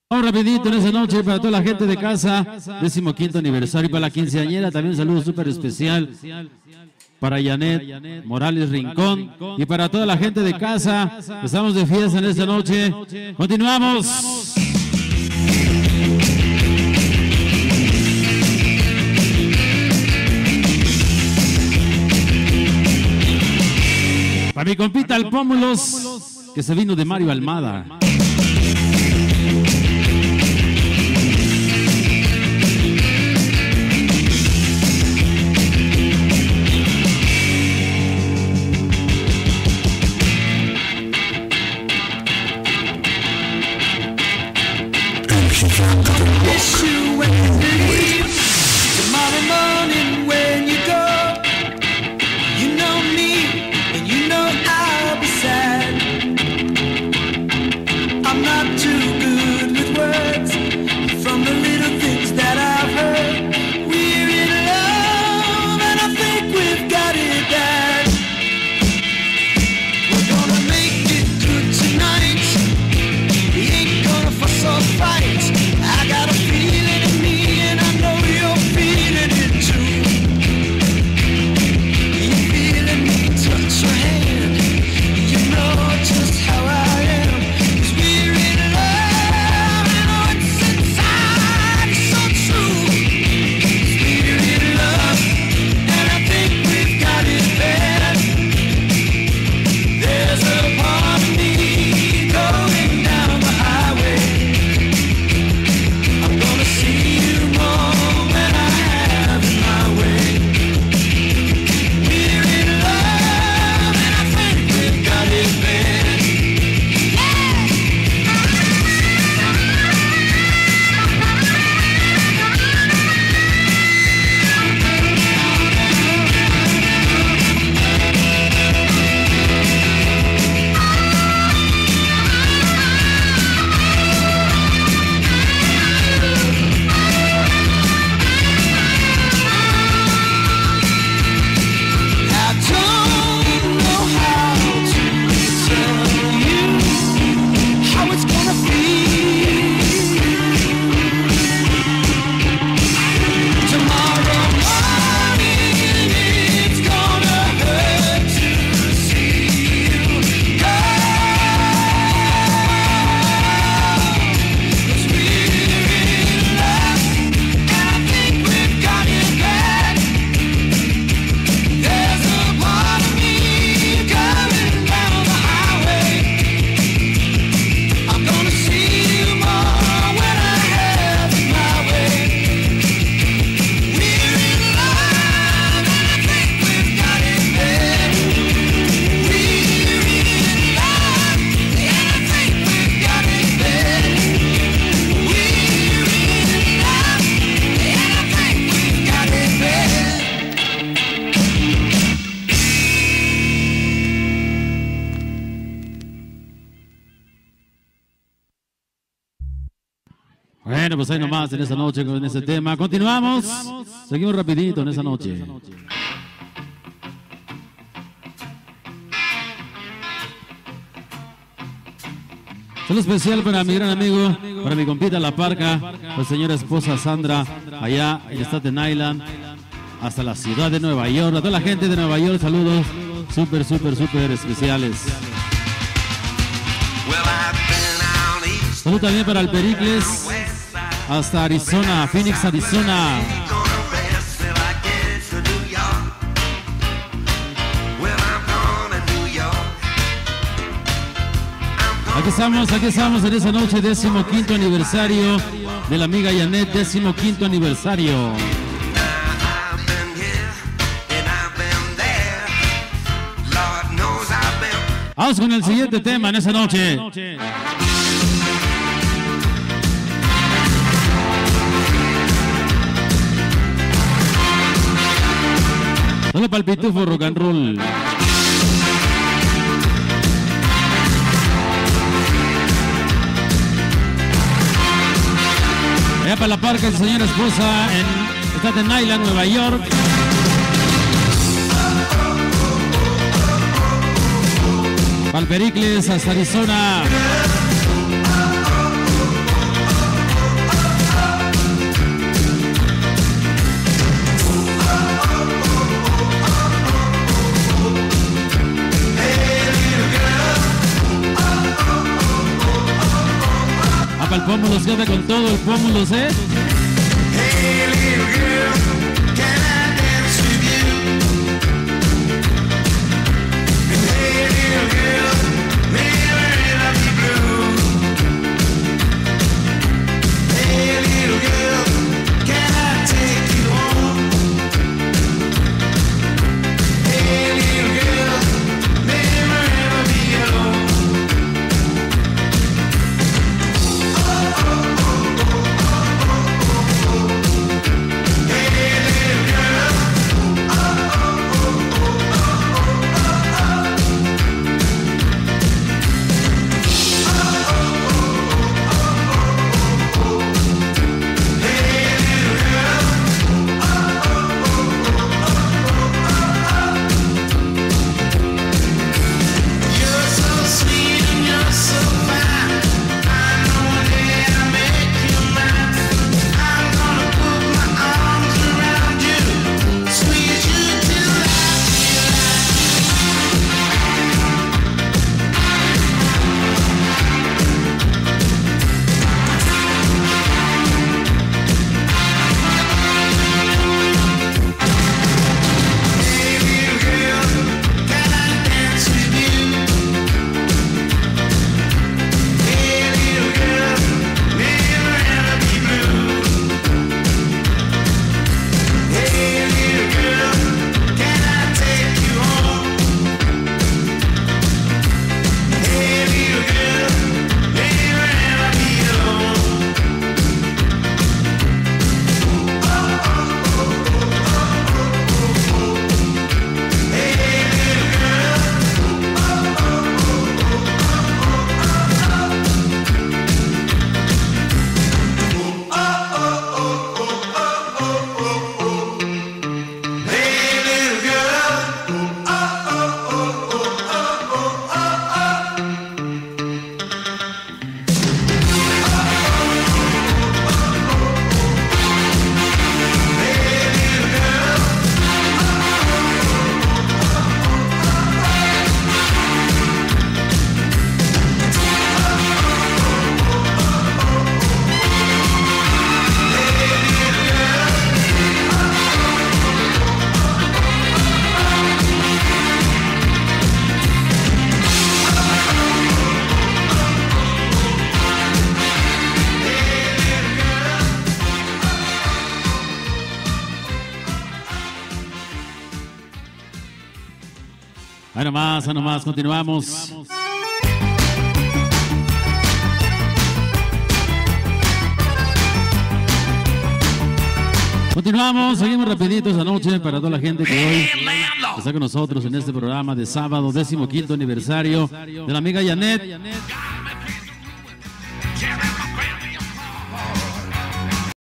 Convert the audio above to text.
Vamos rapidito en esa noche para toda la gente de casa, 15º aniversario, para la quinceañera, también un saludo súper especial para Janet Morales Rincón y para toda la gente de casa. Estamos de fiesta en esta noche. Continuamos. Para mi compita el Pómulos, que se vino de Mario Almada. Bueno, pues ahí nomás en esa noche con ese tema. Continuamos. Seguimos rapidito en esa noche. Saludo especial para mi gran amigo, para mi compita La Parca, la señora esposa Sandra, allá en Staten Island, hasta la ciudad de Nueva York. A toda la gente de Nueva York, saludos súper especiales. Saludos también para el Pericles, hasta Arizona, Phoenix, Arizona. Aquí estamos en esa noche, 15º aniversario de la amiga Janet, 15º aniversario. Vamos con el siguiente tema en esa noche. Solo para el pitufo rock and roll. Allá para La Parca, su señora esposa en Staten Island, Nueva York. Para el Pericles, hasta Arizona. Pómulos, que anda con todo el Pómulos, ¿eh? Hey, little girl, can I dance with you? Hey, little girl, never ever be blue. Hey, little girl, can I take you home? Hey, little girl, never ever be alone. Ahí nomás, continuamos. Continuamos, seguimos rapidito esta noche para toda la gente que hoy está con nosotros en este programa de sábado, 15º aniversario de la amiga Janet.